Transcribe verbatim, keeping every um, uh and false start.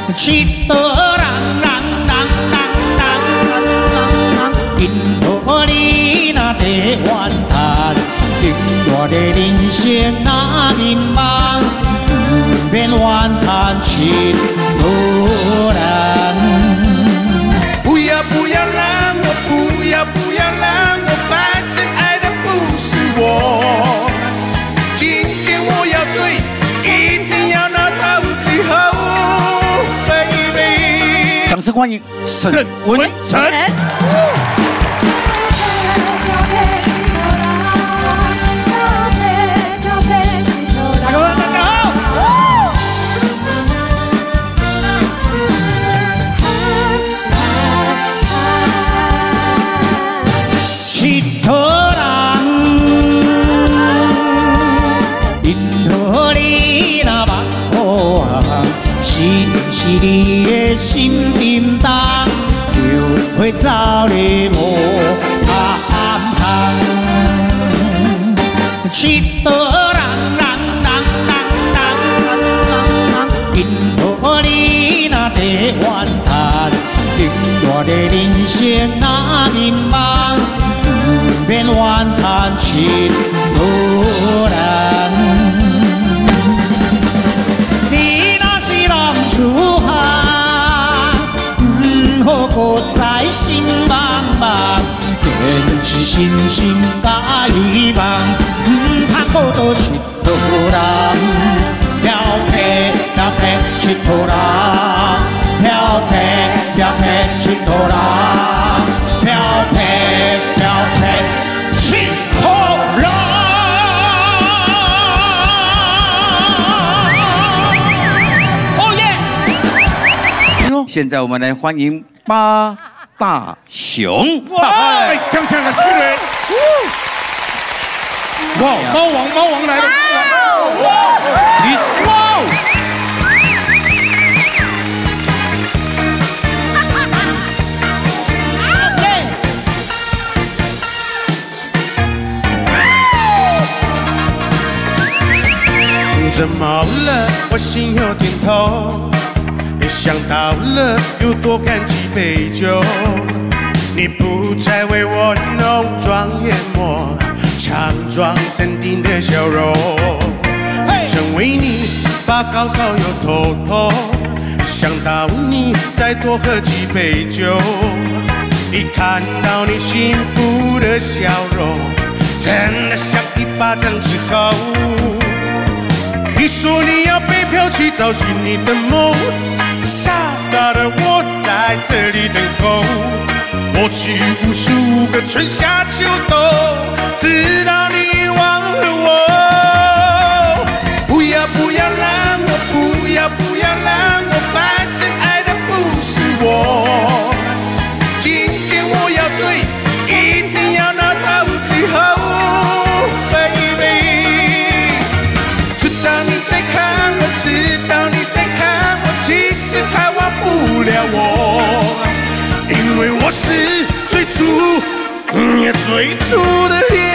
七多人人人人人人人，因何你那地怨叹？因我的人生那迷茫，不免怨叹七多人。不要不要让我，不要不要让我，反正爱的不是我。今天我要醉，一定要拿到最后。 掌声欢迎沈文成。大哥，大家好。七头人，因何你那目光？ 是不是你的心沉重，又会走你无暗通？七多人人人人人人，因何你那地怨叹？因我的人生那迷茫，不免怨叹七多人。 出汗，唔好搁再心茫茫，坚持信心甲希望，唔通搁倒佚佗人，漂泊漂泊佚佗人，漂泊漂泊佚佗人，漂泊漂泊佚佗人。 现在我们来欢迎八大熊！ 哇，锵锵的气人！哇，猫王，猫王来了！哇，你哇！ 怎么了？我心有点痛。 想到了，又多干几杯酒。你不再为我浓妆艳抹，强装镇定的笑容。曾为你发高烧又头痛，想到你再多喝几杯酒。一看到你幸福的笑容，真的像一巴掌之后。你说你要北漂去找寻你的梦。 傻傻的我在这里等候，过去无数个春夏秋冬，直到你忘了我。不要不要让我，不要不要让我，反正爱的不是我。今天我要醉，一定要拿到最后 ，baby。知道你在看我，知道你在看我，其实还忘不了我，因为我是最初，也最初的恋。